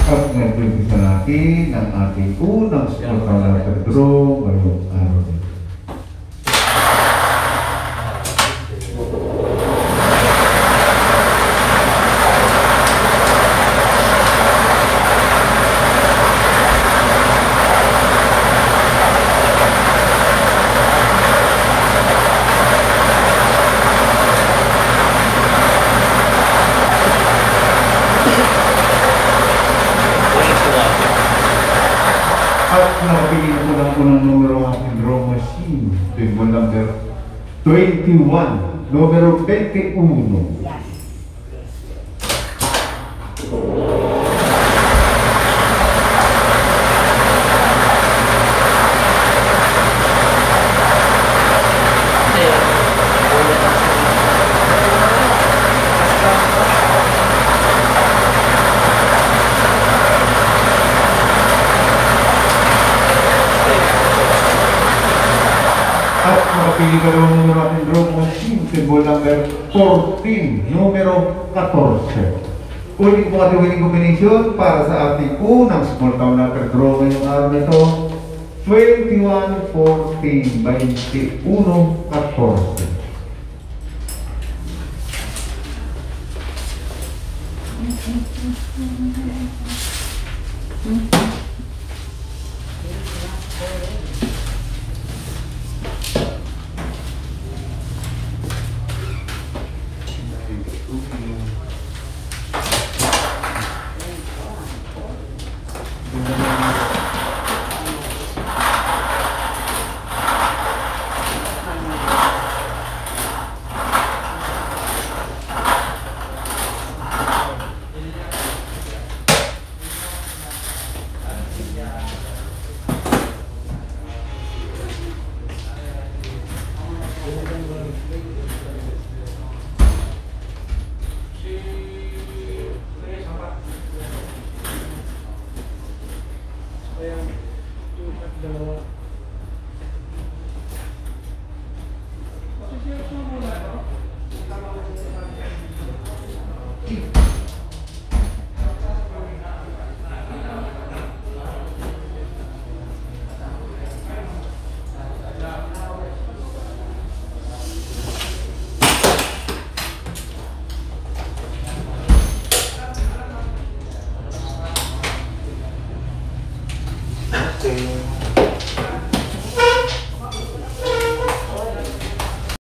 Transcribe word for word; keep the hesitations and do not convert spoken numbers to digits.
At nag-umpisa natin ang ating unang small town letter draw ngayong araw nito. At nakapili ko lang po ng numero ng aking draw machine. Table number twenty-one. Numero twenty-one. Yes. At nakapili ka lang ng aking draw machine. Table number fourteen. Numero fourteen. Ulit po ating winning combination para sa ating unang small town letter draw ngayong araw nito. twenty-one, fourteen, twenty-one, fourteen. Mm-hmm.